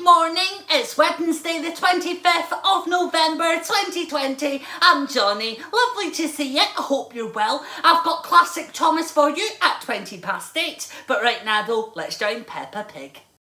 morning, it's Wednesday the 25th of November 2020. I'm Johnny, lovely to see you, I hope you're well. I've got classic Thomas for you at 8:20. But right now though, let's join Peppa Pig.